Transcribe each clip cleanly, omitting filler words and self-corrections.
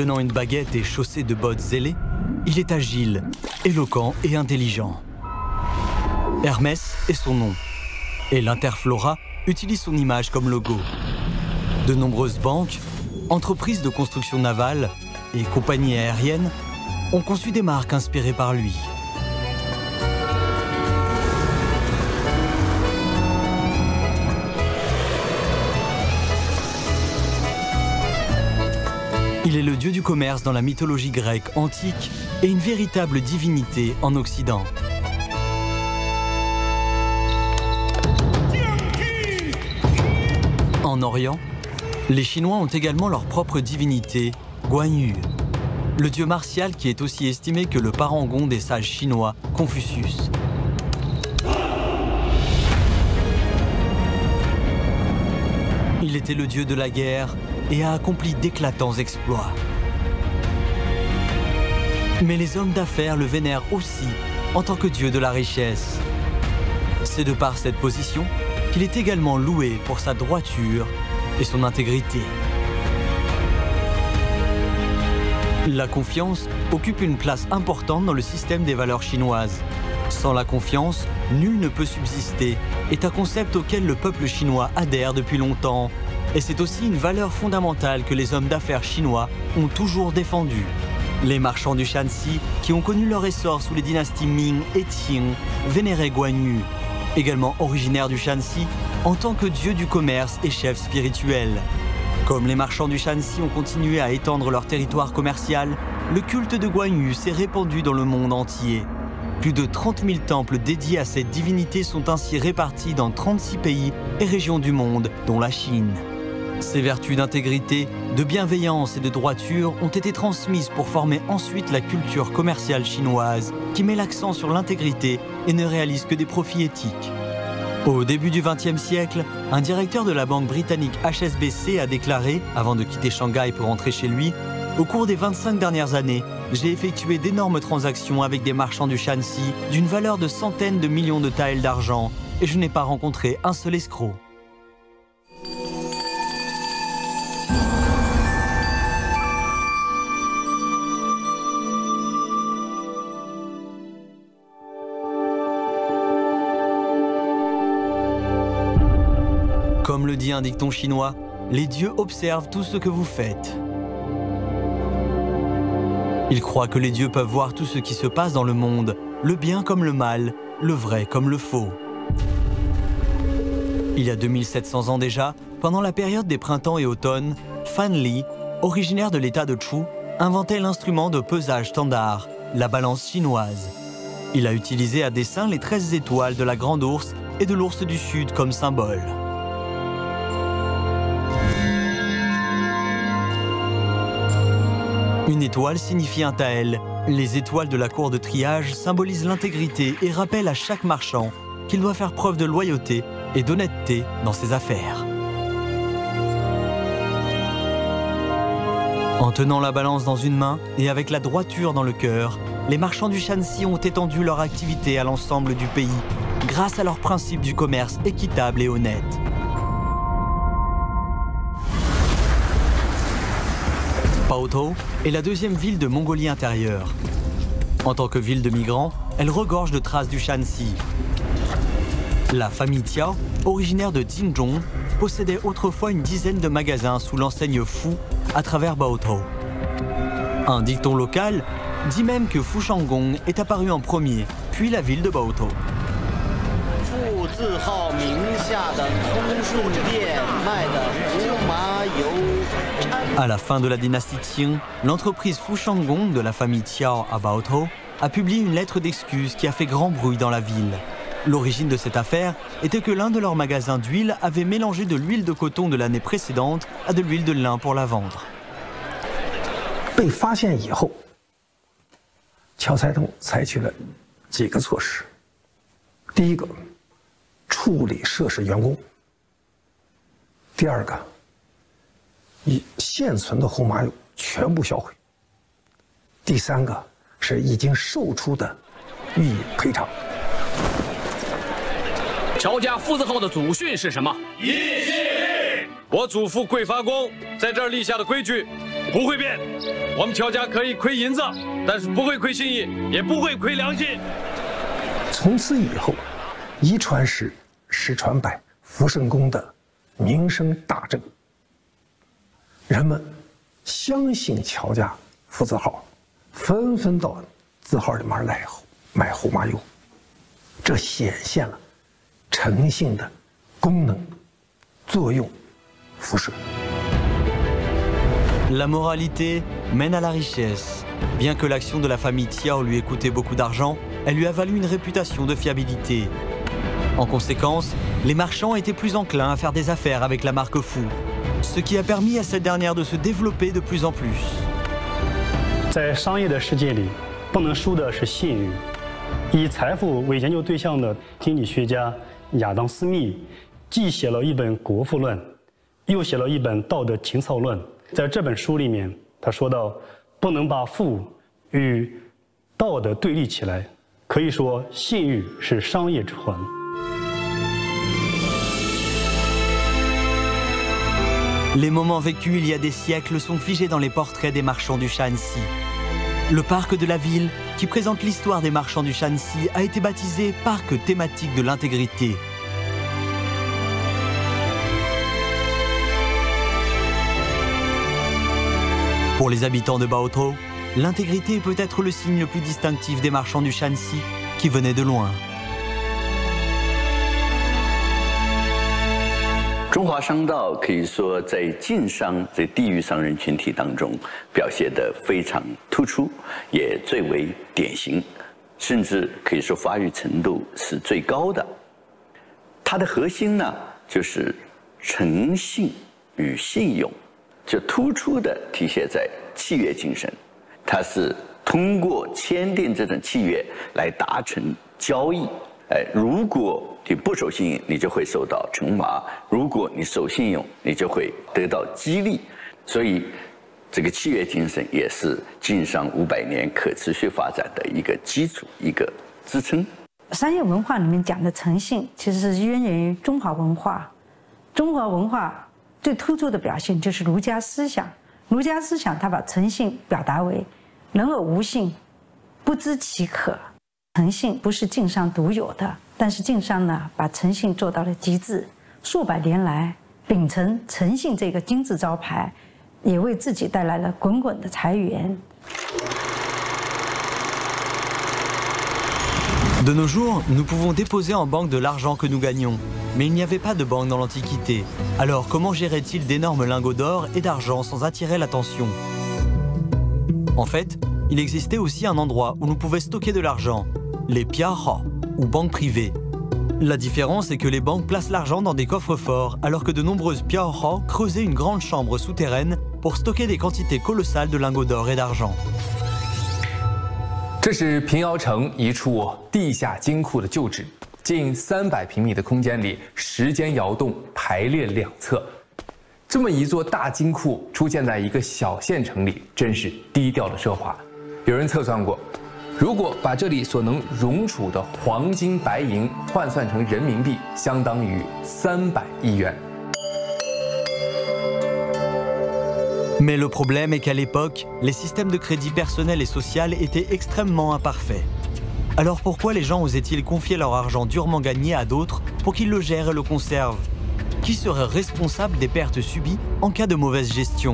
Tenant une baguette et chaussé de bottes ailées, il est agile, éloquent et intelligent. Hermès est son nom, et l'Interflora utilise son image comme logo. De nombreuses banques, entreprises de construction navale et compagnies aériennes ont conçu des marques inspirées par lui. Il est le dieu du commerce dans la mythologie grecque antique et une véritable divinité en Occident. En Orient, les Chinois ont également leur propre divinité, Guan Yu, le dieu martial qui est aussi estimé que le parangon des sages chinois, Confucius. Il était le dieu de la guerre et a accompli d'éclatants exploits. Mais les hommes d'affaires le vénèrent aussi en tant que dieu de la richesse. C'est de par cette position qu'il est également loué pour sa droiture et son intégrité. La confiance occupe une place importante dans le système des valeurs chinoises. Sans la confiance, nul ne peut subsister, est un concept auquel le peuple chinois adhère depuis longtemps. Et c'est aussi une valeur fondamentale que les hommes d'affaires chinois ont toujours défendue. Les marchands du Shanxi, qui ont connu leur essor sous les dynasties Ming et Qing, vénéraient Guan Yu, également originaire du Shanxi, en tant que dieu du commerce et chef spirituel. Comme les marchands du Shanxi ont continué à étendre leur territoire commercial, le culte de Guan Yu s'est répandu dans le monde entier. Plus de 30 000 temples dédiés à cette divinité sont ainsi répartis dans 36 pays et régions du monde, dont la Chine. Ces vertus d'intégrité, de bienveillance et de droiture ont été transmises pour former ensuite la culture commerciale chinoise, qui met l'accent sur l'intégrité et ne réalise que des profits éthiques. Au début du XXe siècle, un directeur de la banque britannique HSBC a déclaré, avant de quitter Shanghai pour rentrer chez lui, « Au cours des 25 dernières années, j'ai effectué d'énormes transactions avec des marchands du Shanxi d'une valeur de centaines de millions de taels d'argent et je n'ai pas rencontré un seul escroc. » Comme le dit un dicton chinois, les dieux observent tout ce que vous faites. Ils croient que les dieux peuvent voir tout ce qui se passe dans le monde, le bien comme le mal, le vrai comme le faux. Il y a 2700 ans déjà, pendant la période des printemps et automnes, Fan Li, originaire de l'état de Chu, inventait l'instrument de pesage standard, la balance chinoise. Il a utilisé à dessein les 13 étoiles de la Grande Ourse et de l'Ours du Sud comme symbole. Une étoile signifie un tael. Les étoiles de la cour de triage symbolisent l'intégrité et rappellent à chaque marchand qu'il doit faire preuve de loyauté et d'honnêteté dans ses affaires. En tenant la balance dans une main et avec la droiture dans le cœur, les marchands du Shanxi ont étendu leur activité à l'ensemble du pays grâce à leur principe du commerce équitable et honnête. Baotou est la deuxième ville de Mongolie intérieure. En tant que ville de migrants, elle regorge de traces du Shanxi. La famille Tiao, originaire de Jingzhong, possédait autrefois une dizaine de magasins sous l'enseigne Fu à travers Baotou. Un dicton local dit même que Fushangong est apparu en premier, puis la ville de Baotou. À la fin de la dynastie Qing, l'entreprise Fushangong de la famille Tiao à Baotou a publié une lettre d'excuse qui a fait grand bruit dans la ville. L'origine de cette affaire était que l'un de leurs magasins d'huile avait mélangé de l'huile de coton de l'année précédente à de l'huile de lin pour la vendre. 被发现以后，乔财东采取了几个措施。第一个，处理涉事员工；第二个，以现存的红麻油全部销毁；第三个是已经售出的予以赔偿。 乔家夫子号的祖训是什么？义信。我祖父贵发公在这儿立下的规矩， 不会变。我们乔家可以亏银子，但是不会亏信义，也不会亏良心。 从此以后，一传十，十传百，福圣宫的名声大振。人们相信乔家福字号，纷纷到字号里面来买胡麻油，这显现了诚信的功能、作用、辐射。 La moralité mène à la richesse. Bien que l'action de la famille Tiao lui ait coûté beaucoup d'argent, elle lui a valu une réputation de fiabilité. En conséquence, les marchands étaient plus enclins à faire des affaires avec la marque Fu, ce qui a permis à cette dernière de se développer de plus en plus. 在商业的世界里，不能输的是信誉。以财富为研究对象的经济学家亚当·斯密，既写了一本《国富论》，又写了一本《道德情操论》。在这本书里面，他说到，不能把富与道德对立起来，可以说信誉是商业之魂。 Les moments vécus il y a des siècles sont figés dans les portraits des marchands du Shanxi. Le parc de la ville, qui présente l'histoire des marchands du Shanxi, a été baptisé parc thématique de l'intégrité. Pour les habitants de Baotou, l'intégrité est peut-être le signe le plus distinctif des marchands du Shanxi qui venaient de loin. 中华商道可以说在晋商这地域商人群体当中表现得非常突出，也最为典型，甚至可以说发育程度是最高的。它的核心呢，就是诚信与信用，就突出地体现在契约精神。它是通过签订这种契约来达成交易。如果你不守信用，你就会受到惩罚；如果你守信用，你就会得到激励。所以，这个契约精神也是晋商500年可持续发展的一个基础、一个支撑。 商业文化里面讲的诚信，其实是渊源于中华文化。中华文化最突出的表现就是儒家思想。儒家思想它把诚信表达为人而无信，不知其可。诚信不是晋商独有的，但是晋商呢，把诚信做到了极致。数百年来，秉承诚信这个金字招牌，也为自己带来了滚滚的财源。 De nos jours, nous pouvons déposer en banque de l'argent que nous gagnons. Mais il n'y avait pas de banque dans l'Antiquité. Alors comment gérait-il d'énormes lingots d'or et d'argent sans attirer l'attention? En fait, il existait aussi un endroit où l'on pouvait stocker de l'argent, les piaha, ou banques privées. La différence est que les banques placent l'argent dans des coffres forts, alors que de nombreuses piaha creusaient une grande chambre souterraine pour stocker des quantités colossales de lingots d'or et d'argent. 这是平遥城一处地下金库的旧址，近300平米的空间里，10间窑洞排列两侧。这么一座大金库出现在一个小县城里，真是低调的奢华。有人测算过，如果把这里所能容储的黄金白银换算成人民币，相当于300亿元。 Mais le problème est qu'à l'époque, les systèmes de crédit personnel et social étaient extrêmement imparfaits. Alors pourquoi les gens osaient-ils confier leur argent durement gagné à d'autres pour qu'ils le gèrent et le conservent? Qui serait responsable des pertes subies en cas de mauvaise gestion?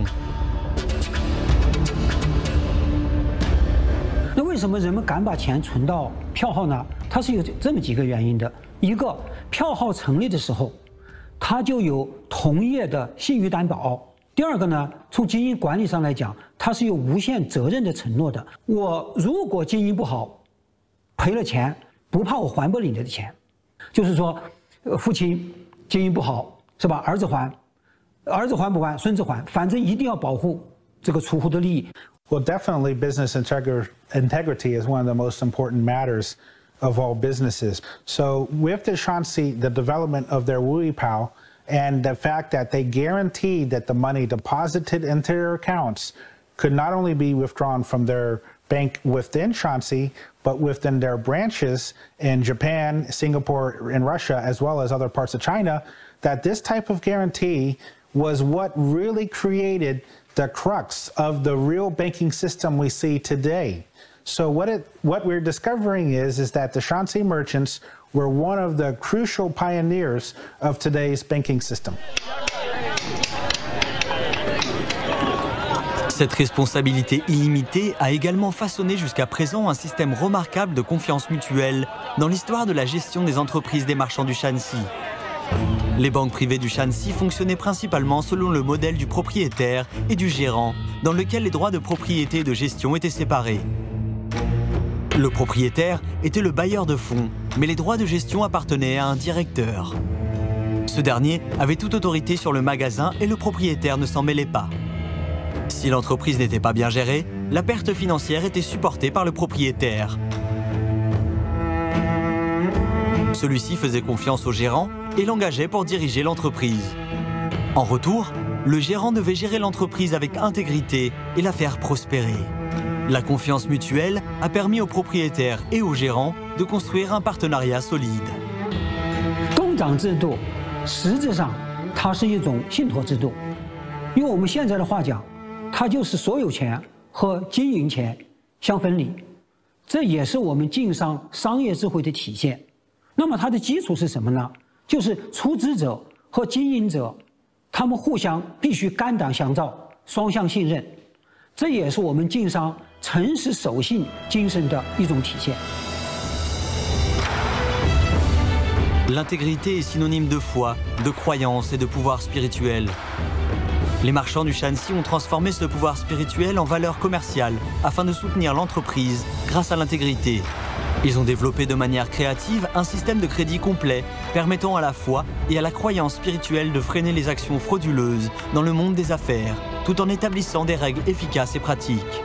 那为什么人们敢把钱存到票号呢？它是有这么几个原因的。一个，票号成立的时候，它就有同业的信誉担保。第二个呢，从经营管理上来讲，它是有无限责任的承诺的。我如果经营不好，赔了钱，不怕我还不了你的钱，就是说，父亲经营不好是吧？儿子还不还，孙子还，反正一定要保护这个储户的利益。 Well, definitely business integrity is one of the most important matters of all businesses. So with the Shanxi, the development of their Wuipao, and the fact that they guaranteed that the money deposited into their accounts could not only be withdrawn from their bank within Shanxi, but within their branches in Japan, Singapore, and Russia, as well as other parts of China, that this type of guarantee was what really created the crux of the real banking system we see today. So what we're discovering is that the Shanxi merchants were one of the crucial pioneers of today's banking system. Cette responsabilité illimitée a également façonné jusqu'à présent un système remarquable de confiance mutuelle dans l'histoire de la gestion des entreprises des marchands du Shanxi. Les banques privées du Shanxi fonctionnaient principalement selon le modèle du propriétaire et du gérant, dans lequel les droits de propriété et de gestion étaient séparés. Le propriétaire était le bailleur de fonds, mais les droits de gestion appartenaient à un directeur. Ce dernier avait toute autorité sur le magasin et le propriétaire ne s'en mêlait pas. Si l'entreprise n'était pas bien gérée, la perte financière était supportée par le propriétaire. Celui-ci faisait confiance au gérant et l'engageait pour diriger l'entreprise. En retour, le gérant devait gérer l'entreprise avec intégrité et la faire prospérer. La confiance mutuelle a permis aux propriétaires et aux gérants de construire un partenariat solide. 共掌制度实质上它是一种信托制度，用我们现在的话讲，它就是所有权和经营权相分离，这也是我们经商商业智慧的体现。那么它的基础是什么呢？就是出资者和经营者，他们互相必须肝胆相照，双向信任，这也是我们经商诚实守信精神的一种体现。 L'intégrité est synonyme de foi, de croyance et de pouvoir spirituel. Les marchands du Shanxi ont transformé ce pouvoir spirituel en valeur commerciale afin de soutenir l'entreprise grâce à l'intégrité. Ils ont développé de manière créative un système de crédit complet permettant à la foi et à la croyance spirituelle de freiner les actions frauduleuses dans le monde des affaires, tout en établissant des règles efficaces et pratiques.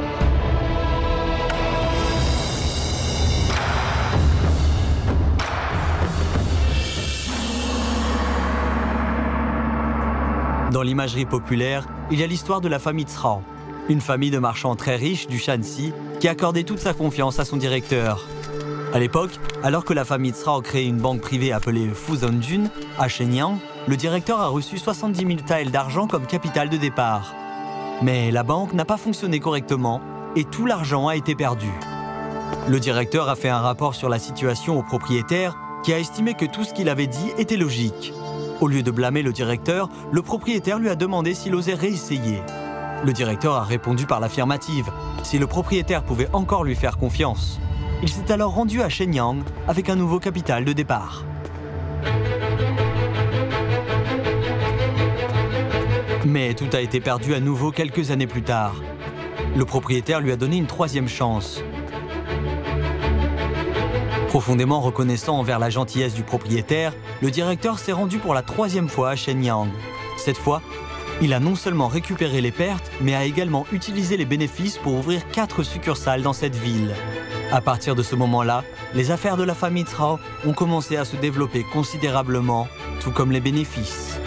Dans l'imagerie populaire, il y a l'histoire de la famille Cao, une famille de marchands très riches du Shanxi qui accordait toute sa confiance à son directeur. À l'époque, alors que la famille Cao créait une banque privée appelée Fuzhongjun à Shenyang, le directeur a reçu 70 000 taels d'argent comme capital de départ. Mais la banque n'a pas fonctionné correctement et tout l'argent a été perdu. Le directeur a fait un rapport sur la situation au propriétaire qui a estimé que tout ce qu'il avait dit était logique. Au lieu de blâmer le directeur, le propriétaire lui a demandé s'il osait réessayer. Le directeur a répondu par l'affirmative, si le propriétaire pouvait encore lui faire confiance. Il s'est alors rendu à Shenyang avec un nouveau capital de départ. Mais tout a été perdu à nouveau quelques années plus tard. Le propriétaire lui a donné une troisième chance. Profondément reconnaissant envers la gentillesse du propriétaire, le directeur s'est rendu pour la troisième fois à Shenyang. Cette fois, il a non seulement récupéré les pertes, mais a également utilisé les bénéfices pour ouvrir 4 succursales dans cette ville. À partir de ce moment-là, les affaires de la famille Cao ont commencé à se développer considérablement, tout comme les bénéfices.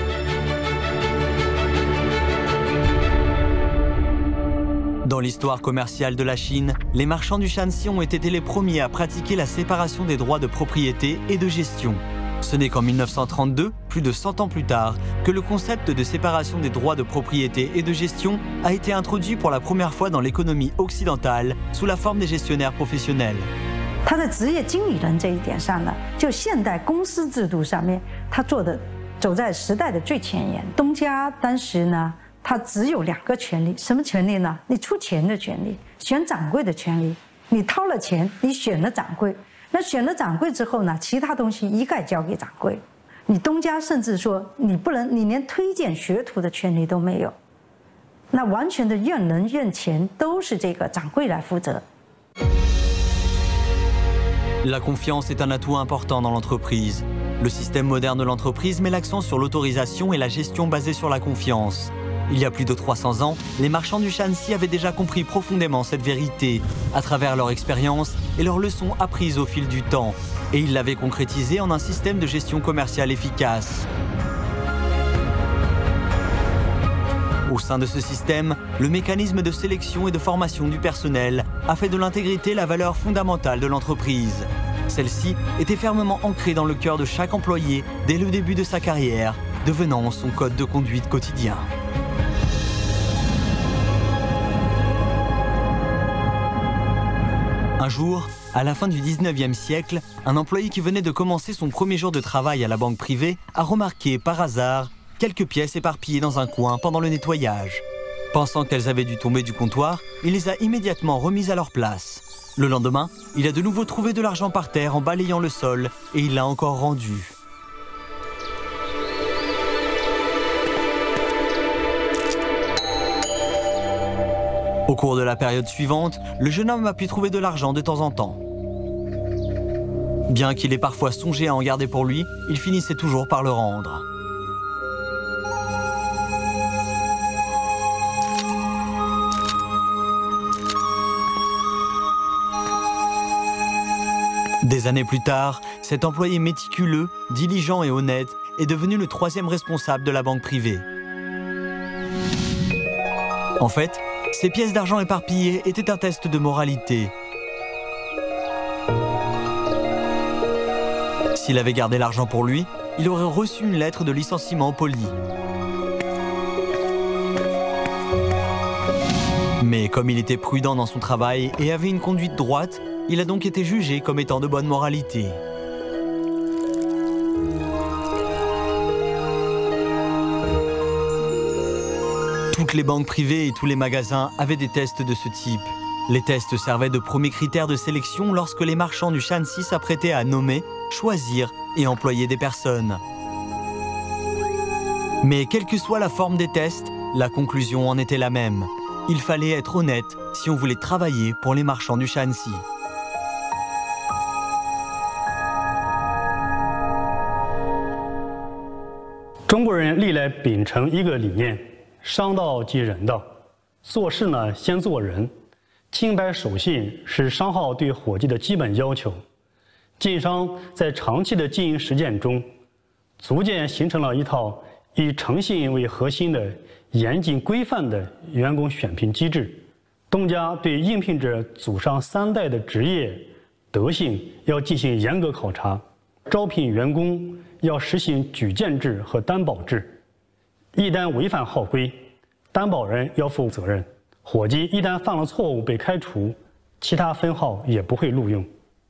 Dans l'histoire commerciale de la Chine, les marchands du Shanxi ont été les premiers à pratiquer la séparation des droits de propriété et de gestion. Ce n'est qu'en 1932, plus de 100 ans plus tard, que le concept de séparation des droits de propriété et de gestion a été introduit pour la première fois dans l'économie occidentale sous la forme des gestionnaires professionnels. 他在职业经理人这一点上呢，就现代公司制度上面，他走在时代的最前沿。东家当时呢，他只有2个权利，什么权利呢？你出钱的权利，选掌柜的权利。你掏了钱，你选了掌柜，那选了掌柜之后呢，其他东西一概交给掌柜。你东家甚至说你不能，你连推荐学徒的权利都没有。那完全的怨人怨钱都是这个掌柜来负责。 La confiance est un atout important dans l'entreprise. Le système moderne de l'entreprise met l'accent sur l'autorisation et la gestion basée sur la confiance. Il y a plus de 300 ans, les marchands du Shanxi avaient déjà compris profondément cette vérité, à travers leur expérience et leurs leçons apprises au fil du temps. Et ils l'avaient concrétisé en un système de gestion commerciale efficace. Au sein de ce système, le mécanisme de sélection et de formation du personnel a fait de l'intégrité la valeur fondamentale de l'entreprise. Celle-ci était fermement ancrée dans le cœur de chaque employé dès le début de sa carrière, devenant son code de conduite quotidien. Un jour, à la fin du 19e siècle, un employé qui venait de commencer son premier jour de travail à la banque privée a remarqué, par hasard, quelques pièces éparpillées dans un coin pendant le nettoyage. Pensant qu'elles avaient dû tomber du comptoir, il les a immédiatement remises à leur place. Le lendemain, il a de nouveau trouvé de l'argent par terre en balayant le sol et il l'a encore rendu. Au cours de la période suivante, le jeune homme a pu trouver de l'argent de temps en temps. Bien qu'il ait parfois songé à en garder pour lui, il finissait toujours par le rendre. Des années plus tard, cet employé méticuleux, diligent et honnête est devenu le 3e responsable de la banque privée. En fait, ces pièces d'argent éparpillées étaient un test de moralité. S'il avait gardé l'argent pour lui, il aurait reçu une lettre de licenciement poli. Mais comme il était prudent dans son travail et avait une conduite droite, il a donc été jugé comme étant de bonne moralité. Toutes les banques privées et tous les magasins avaient des tests de ce type. Les tests servaient de premier critère de sélection lorsque les marchands du Shanxi s'apprêtaient à nommer, choisir et employer des personnes. Mais quelle que soit la forme des tests, la conclusion en était la même. Il fallait être honnête si on voulait travailler pour les marchands du Shanxi. « 中国人历来秉承一个理念，商道即人道，做事呢先做人，清白守信是商号对伙计的基本要求。晋商在长期的经营实践中，逐渐形成了一套以诚信为核心的严谨规范的员工选聘机制。东家对应聘者祖上3代的职业、德性要进行严格考察，招聘员工要实行举荐制和担保制。一旦违反号规，担保人要负责任。伙计一旦犯了错误被开除，其他分号也不会录用。”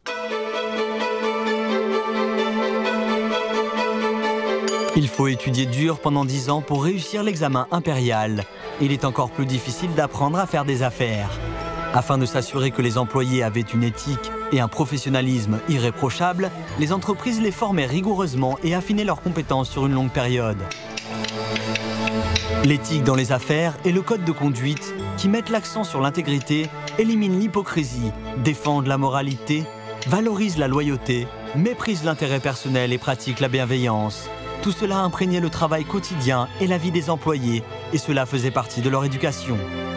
Il faut étudier dur pendant 10 ans pour réussir l'examen impérial. Il est encore plus difficile d'apprendre à faire des affaires. Afin de s'assurer que les employés avaient une éthique et un professionnalisme irréprochables, les entreprises les formaient rigoureusement et affinaient leurs compétences sur une longue période. L'éthique dans les affaires et le code de conduite, qui mettent l'accent sur l'intégrité, éliminent l'hypocrisie, défendent la moralité, valorisent la loyauté, méprisent l'intérêt personnel et pratiquent la bienveillance. Tout cela imprégnait le travail quotidien et la vie des employés, et cela faisait partie de leur éducation.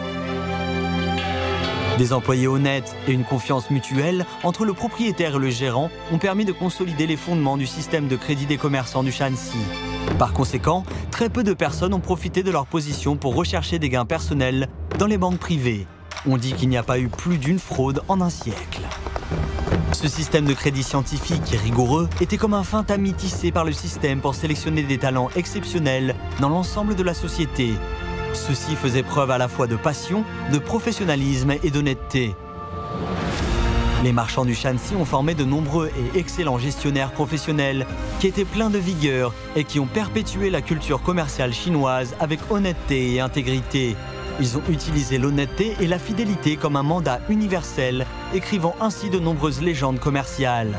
Des employés honnêtes et une confiance mutuelle entre le propriétaire et le gérant ont permis de consolider les fondements du système de crédit des commerçants du Shanxi. Par conséquent, très peu de personnes ont profité de leur position pour rechercher des gains personnels dans les banques privées. On dit qu'il n'y a pas eu plus d'une fraude en un siècle. Ce système de crédit scientifique et rigoureux était comme un fin tamis tissé par le système pour sélectionner des talents exceptionnels dans l'ensemble de la société. Ceux-ci faisaient preuve à la fois de passion, de professionnalisme et d'honnêteté. Les marchands du Shanxi ont formé de nombreux et excellents gestionnaires professionnels qui étaient pleins de vigueur et qui ont perpétué la culture commerciale chinoise avec honnêteté et intégrité. Ils ont utilisé l'honnêteté et la fidélité comme un mandat universel, écrivant ainsi de nombreuses légendes commerciales.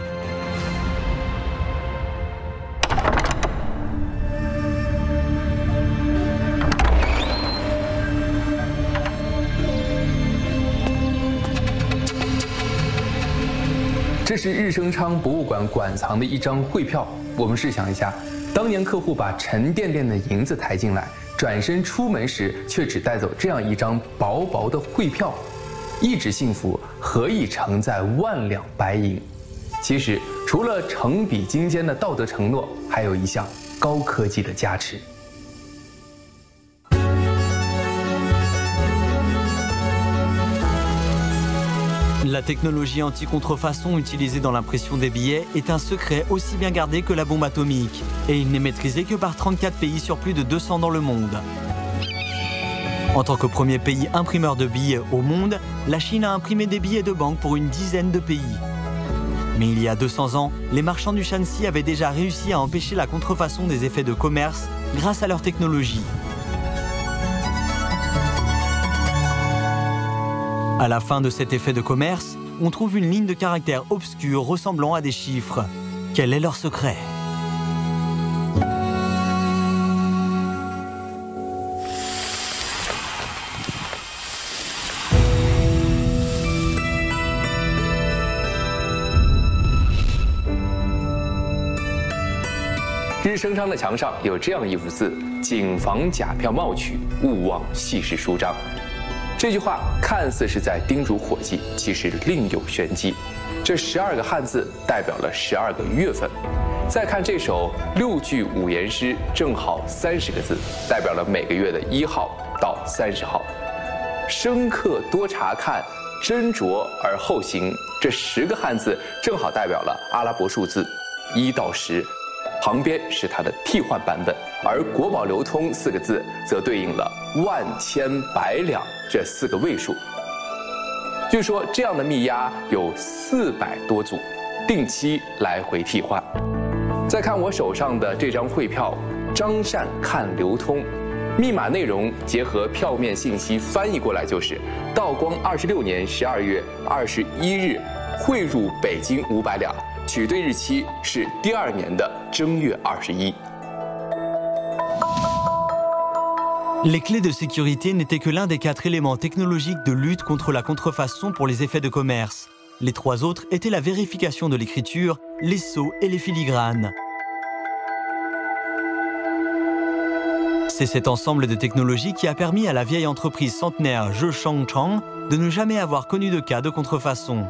« 这是日升昌博物馆馆藏的一张汇票。我们试想一下，当年客户把沉甸甸的银子抬进来，转身出门时却只带走这样一张薄薄的汇票，一纸幸福何以承载万两白银？其实，除了成笔金坚的道德承诺，还有一项高科技的加持。 La technologie anti-contrefaçon utilisée dans l'impression des billets est un secret aussi bien gardé que la bombe atomique, et il n'est maîtrisé que par 34 pays sur plus de 200 dans le monde. En tant que premier pays imprimeur de billets au monde, la Chine a imprimé des billets de banque pour une dizaine de pays. Mais il y a 200 ans, les marchands du Shanxi avaient déjà réussi à empêcher la contrefaçon des effets de commerce grâce à leur technologie. À la fin de cet effet de commerce, on trouve une ligne de caractères obscure ressemblant à des chiffres. Quel est leur secret ? 日升昌的墙上有这样一幅字：“谨防假票冒取，勿忘细事书章。”这句话看似是在叮嘱伙计，其实另有玄机。这12个汉字代表了12个月份。再看这首6句五言诗，正好30个字，代表了每个月的1号到30号。深刻多查看，斟酌而后行。这10个汉字正好代表了阿拉伯数字1到10。旁边是它的替换版本，而国宝流通4个字则对应了万千百两这4个位数。据说这样的密押有400多组，定期来回替换。再看我手上的这张汇票，张善看流通，密码内容结合票面信息翻译过来就是道光26年12月21日汇入北京500两。取对日期是第2年的正月21。 Les clés de sécurité n'étaient que l'un des 4 éléments technologiques de lutte contre la contrefaçon pour les effets de commerce. Les 3 autres étaient la vérification de l'écriture, les sceaux et les filigranes. C'est cet ensemble de technologies qui a permis à la vieille entreprise centenaire Zhe Shangchang de ne jamais avoir connu de cas de contrefaçon.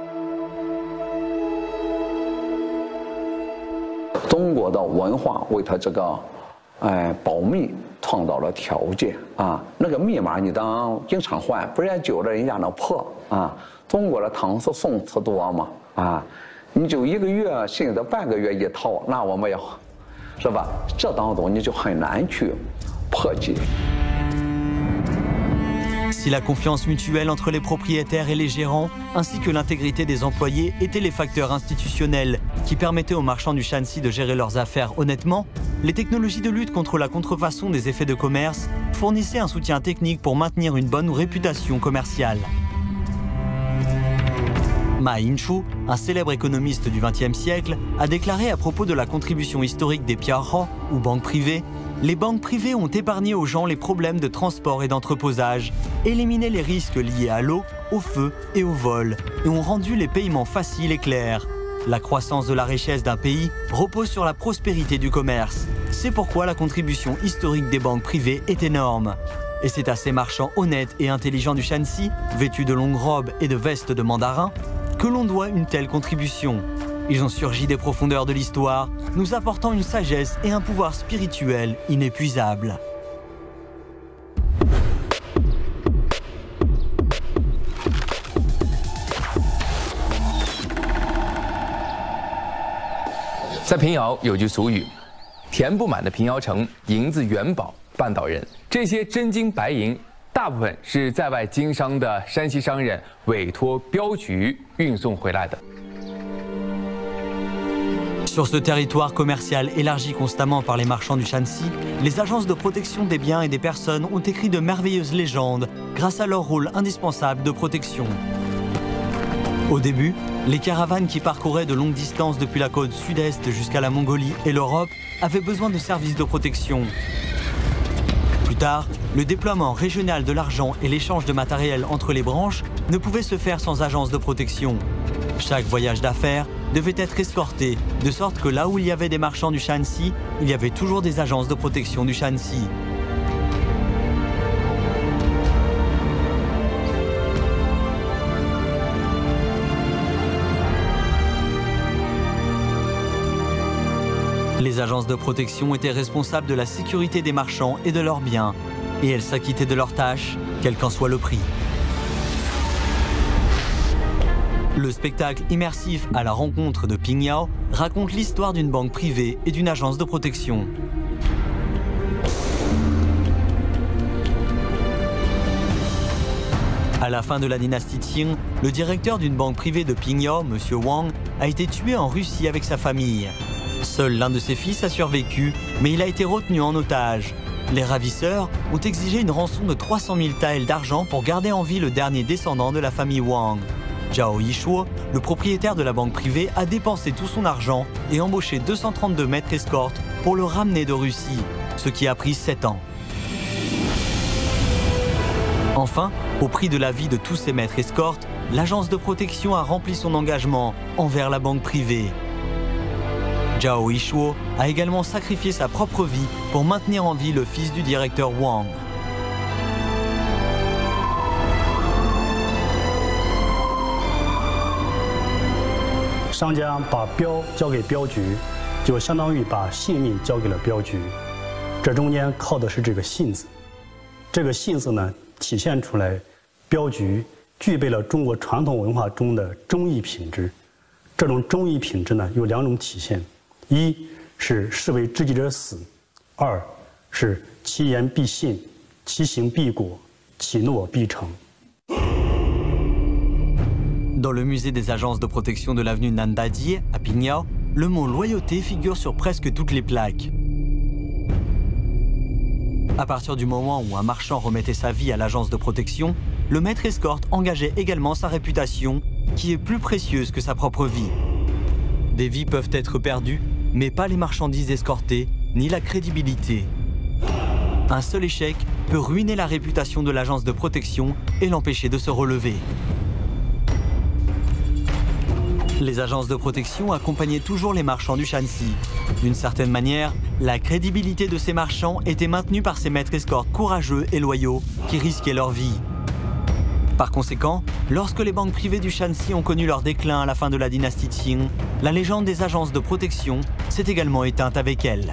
中国的文化为它这个，保密创造了条件啊。那个密码你当经常换，不然久了人家能破啊。中国的唐诗宋词多嘛啊，你就1个月甚至半个月一套，那我们要，是吧？这当中你就很难去破解。 Si la confiance mutuelle entre les propriétaires et les gérants, ainsi que l'intégrité des employés, étaient les facteurs institutionnels qui permettaient aux marchands du Shanxi de gérer leurs affaires honnêtement, les technologies de lutte contre la contrefaçon des effets de commerce fournissaient un soutien technique pour maintenir une bonne réputation commerciale. Ma Yinchu, un célèbre économiste du XXe siècle, a déclaré à propos de la contribution historique des piaohe, ou banques privées: les banques privées ont épargné aux gens les problèmes de transport et d'entreposage, éliminé les risques liés à l'eau, au feu et au vol, et ont rendu les paiements faciles et clairs. La croissance de la richesse d'un pays repose sur la prospérité du commerce. C'est pourquoi la contribution historique des banques privées est énorme. Et c'est à ces marchands honnêtes et intelligents du Shanxi, vêtus de longues robes et de vestes de mandarins, que l'on doit une telle contribution. Ils ont surgi des profondeurs de l'histoire, nous apportant une sagesse et un pouvoir spirituel inépuisables. Dans 平遥有句俗语：“填不满的平遥城，银子元宝半岛人。”这些真金白银，大部分是在外经商的山西商人委托镖局运送回来的。 Sur ce territoire commercial élargi constamment par les marchands du Shanxi, les agences de protection des biens et des personnes ont écrit de merveilleuses légendes grâce à leur rôle indispensable de protection. Au début, les caravanes qui parcouraient de longues distances depuis la côte sud-est jusqu'à la Mongolie et l'Europe avaient besoin de services de protection. Plus tard, le déploiement régional de l'argent et l'échange de matériel entre les branches ne pouvaient se faire sans agence de protection. Chaque voyage d'affaires devait être escorté, de sorte que là où il y avait des marchands du Shanxi, il y avait toujours des agences de protection du Shanxi. Les agences de protection étaient responsables de la sécurité des marchands et de leurs biens, et elles s'acquittaient de leurs tâches, quel qu'en soit le prix. Le spectacle immersif à la rencontre de Ping Yao raconte l'histoire d'une banque privée et d'une agence de protection. À la fin de la dynastie Qing, le directeur d'une banque privée de Ping Yao, M. Wang, a été tué en Russie avec sa famille. Seul l'un de ses fils a survécu, mais il a été retenu en otage. Les ravisseurs ont exigé une rançon de 300 000 taels d'argent pour garder en vie le dernier descendant de la famille Wang. Zhao Yishuo, le propriétaire de la banque privée, a dépensé tout son argent et embauché 232 maîtres escortes pour le ramener de Russie, ce qui a pris 7 ans. Enfin, au prix de la vie de tous ces maîtres escortes, l'agence de protection a rempli son engagement envers la banque privée. Zhao Yishuo a également sacrifié sa propre vie pour maintenir en vie le fils du directeur Wang. 商家把镖交给镖局，就相当于把性命交给了镖局。这中间靠的是这个信字，这个信字呢，体现出来镖局具备了中国传统文化中的忠义品质。这种忠义品质呢，有2种体现：一是士为知己者死；二是其言必信，其行必果，其诺必成。 Dans le musée des agences de protection de l'avenue Nandadie, à Ping Yao, le mot loyauté figure sur presque toutes les plaques. À partir du moment où un marchand remettait sa vie à l'agence de protection, le maître escorte engageait également sa réputation, qui est plus précieuse que sa propre vie. Des vies peuvent être perdues, mais pas les marchandises escortées, ni la crédibilité. Un seul échec peut ruiner la réputation de l'agence de protection et l'empêcher de se relever. Les agences de protection accompagnaient toujours les marchands du Shanxi. D'une certaine manière, la crédibilité de ces marchands était maintenue par ces maîtres escortes courageux et loyaux qui risquaient leur vie. Par conséquent, lorsque les banques privées du Shanxi ont connu leur déclin à la fin de la dynastie Qing, la légende des agences de protection s'est également éteinte avec elles.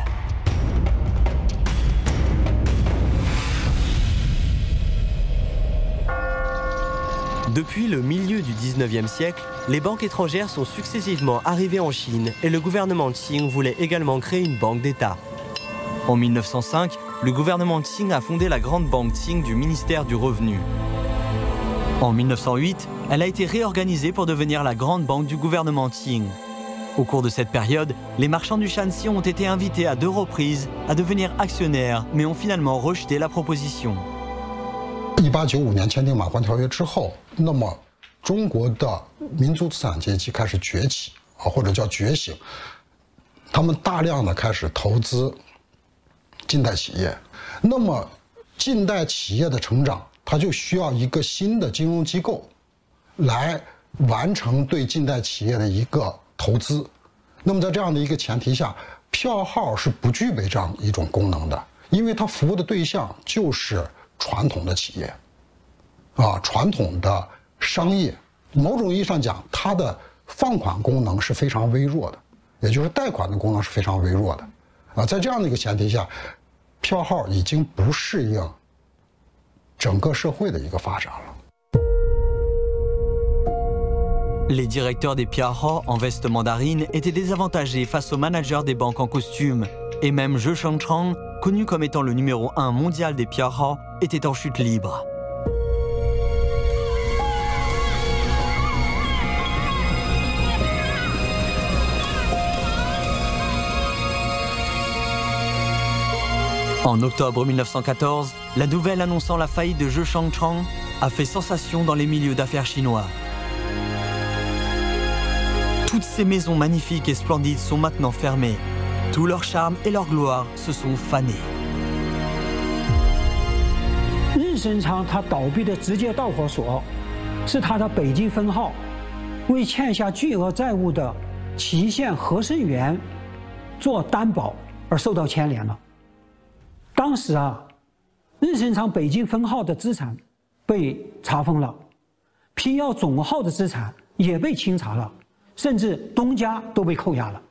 Depuis le milieu du 19e siècle, les banques étrangères sont successivement arrivées en Chine et le gouvernement Qing voulait également créer une banque d'État. En 1905, le gouvernement Qing a fondé la grande banque Qing du ministère du Revenu. En 1908, elle a été réorganisée pour devenir la grande banque du gouvernement Qing. Au cours de cette période, les marchands du Shanxi ont été invités à 2 reprises à devenir actionnaires, mais ont finalement rejeté la proposition. 1895年签订马关条约之后，那么中国的民族资产阶级开始崛起或者叫觉醒，他们大量的开始投资近代企业。那么近代企业的成长，它就需要一个新的金融机构来完成对近代企业的一个投资。那么在这样的一个前提下，票号是不具备这样一种功能的，因为它服务的对象就是传统的企业，传统的商业，某种意义上讲，它的放款功能是非常微弱的，也就是贷款的功能是非常微弱的，在这样的一个前提下，票号已经不适应整个社会的一个发展了。 Les directeurs des Piahao en veste mandarine étaient désavantagés face aux managers des banques en costume, et même Zhe Shangchang, connu comme étant le numéro 1 mondial des Piahao, était en chute libre. En octobre 1914, la nouvelle annonçant la faillite de Zhe Shangchang a fait sensation dans les milieux d'affaires chinois. Toutes ces maisons magnifiques et splendides sont maintenant fermées. Tout leur charme et leur gloire se sont fanés. 日升昌他倒闭的直接导火索是他的北京分号为欠下巨额债务的祁县和盛源做担保而受到牵连了。当时日升昌北京分号的资产被查封了，批药总号的资产也被清查了。 甚至东家都被扣押了。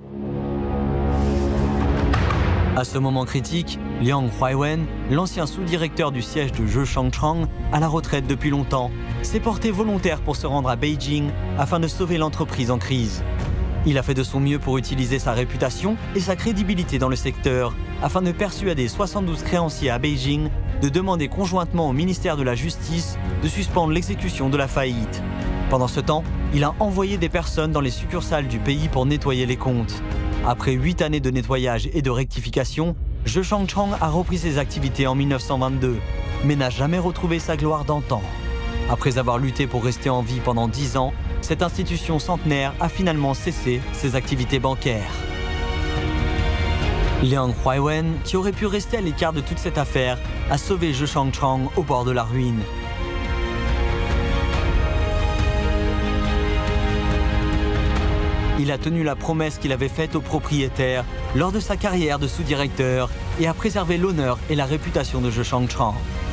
À ce moment critique, Liang Huaiwen, l'ancien sous-directeur du siège de Zhe Shangchang, à la retraite depuis longtemps, s'est porté volontaire pour se rendre à Beijing afin de sauver l'entreprise en crise. Il a fait de son mieux pour utiliser sa réputation et sa crédibilité dans le secteur afin de persuader 72 créanciers à Beijing de demander conjointement au ministère de la Justice de suspendre l'exécution de la faillite. Pendant ce temps, il a envoyé des personnes dans les succursales du pays pour nettoyer les comptes. Après 8 années de nettoyage et de rectification, Zhe Shangchang a repris ses activités en 1922, mais n'a jamais retrouvé sa gloire d'antan. Après avoir lutté pour rester en vie pendant 10 ans, cette institution centenaire a finalement cessé ses activités bancaires. Liang Huaiwen, qui aurait pu rester à l'écart de toute cette affaire, a sauvé Zhe Shangchang au bord de la ruine. Il a tenu la promesse qu'il avait faite aux propriétaires lors de sa carrière de sous-directeur et a préservé l'honneur et la réputation de Zhe Shangchang.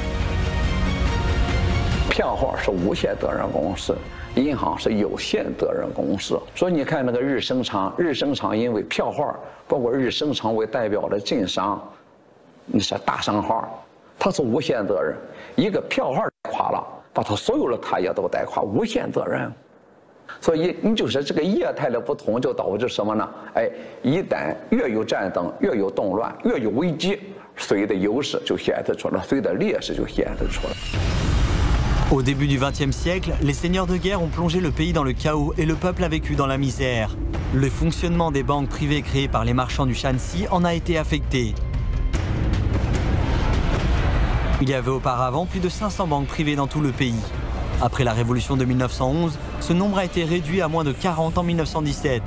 票号是无限责任公司，银行是有限责任公司。所以你看那个日升昌，日升昌因为票号，包括日升昌为代表的晋商，你是大商号，它是无限责任。一个票号带垮了，把它所有的产业都带垮，无限责任。所以你就是这个业态的不同，就导致什么呢？哎，一旦越有战争，越有动乱，越有危机，谁的优势就显示出来，谁的劣势就显示出来。 Au début du XXe siècle, les seigneurs de guerre ont plongé le pays dans le chaos et le peuple a vécu dans la misère. Le fonctionnement des banques privées créées par les marchands du Shanxi en a été affecté. Il y avait auparavant plus de 500 banques privées dans tout le pays. Après la révolution de 1911, ce nombre a été réduit à moins de 40 en 1917.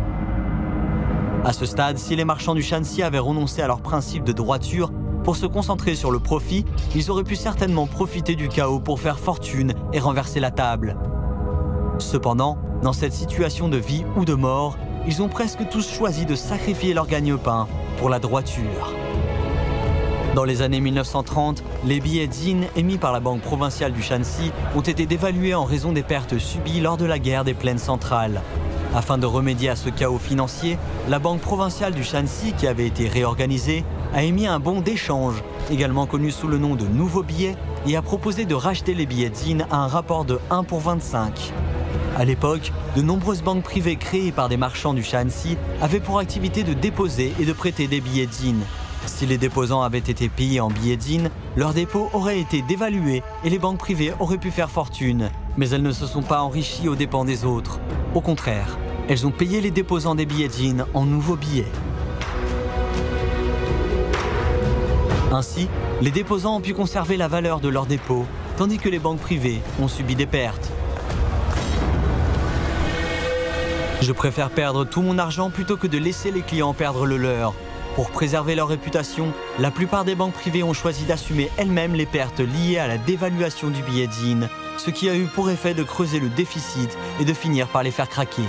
À ce stade, si les marchands du Shanxi avaient renoncé à leur principe de droiture, pour se concentrer sur le profit, ils auraient pu certainement profiter du chaos pour faire fortune et renverser la table. Cependant, dans cette situation de vie ou de mort, ils ont presque tous choisi de sacrifier leur gagne-pain pour la droiture. Dans les années 1930, les billets Jin émis par la Banque provinciale du Shanxi ont été dévalués en raison des pertes subies lors de la guerre des plaines centrales. Afin de remédier à ce chaos financier, la Banque provinciale du Shanxi, qui avait été réorganisée, a émis un bon d'échange, également connu sous le nom de nouveaux billets, et a proposé de racheter les billets Jin à un rapport de 1 pour 25. À l'époque, de nombreuses banques privées créées par des marchands du Shanxi avaient pour activité de déposer et de prêter des billets Jin. Si les déposants avaient été payés en billets Jin, leurs dépôts auraient été dévalués et les banques privées auraient pu faire fortune. Mais elles ne se sont pas enrichies aux dépens des autres. Au contraire, elles ont payé les déposants des billets Jin en nouveaux billets. Ainsi, les déposants ont pu conserver la valeur de leurs dépôts, tandis que les banques privées ont subi des pertes. Je préfère perdre tout mon argent plutôt que de laisser les clients perdre le leur. Pour préserver leur réputation, la plupart des banques privées ont choisi d'assumer elles-mêmes les pertes liées à la dévaluation du billet Jin, ce qui a eu pour effet de creuser le déficit et de finir par les faire craquer.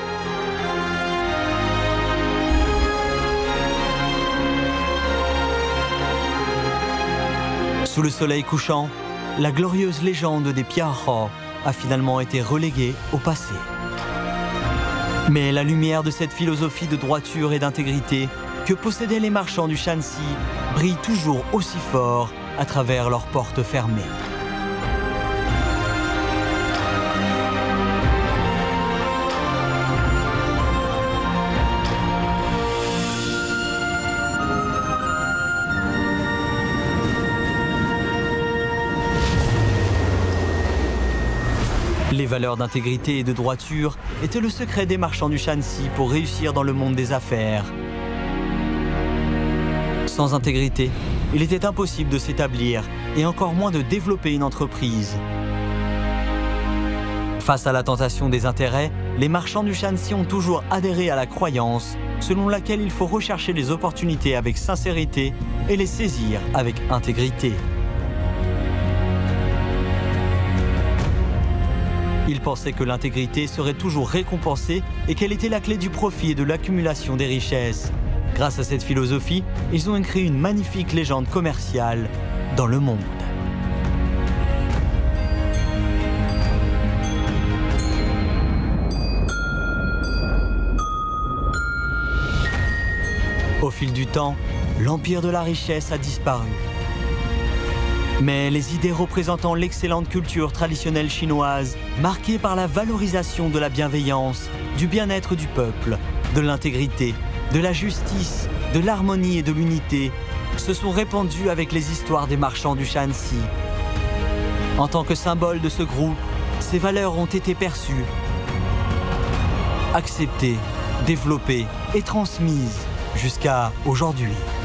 Sous le soleil couchant, la glorieuse légende des Piaohao a finalement été reléguée au passé. Mais la lumière de cette philosophie de droiture et d'intégrité que possédaient les marchands du Shanxi brille toujours aussi fort à travers leurs portes fermées. Les valeurs d'intégrité et de droiture étaient le secret des marchands du Shanxi pour réussir dans le monde des affaires. Sans intégrité, il était impossible de s'établir et encore moins de développer une entreprise. Face à la tentation des intérêts, les marchands du Shanxi ont toujours adhéré à la croyance selon laquelle il faut rechercher les opportunités avec sincérité et les saisir avec intégrité. Ils pensaient que l'intégrité serait toujours récompensée et qu'elle était la clé du profit et de l'accumulation des richesses. Grâce à cette philosophie, ils ont créé une magnifique légende commerciale dans le monde. Au fil du temps, l'empire de la richesse a disparu. Mais les idées représentant l'excellente culture traditionnelle chinoise, marquée par la valorisation de la bienveillance, du bien-être du peuple, de l'intégrité, de la justice, de l'harmonie et de l'unité, se sont répandues avec les histoires des marchands du Shanxi. En tant que symbole de ce groupe, ces valeurs ont été perçues, acceptées, développées et transmises jusqu'à aujourd'hui.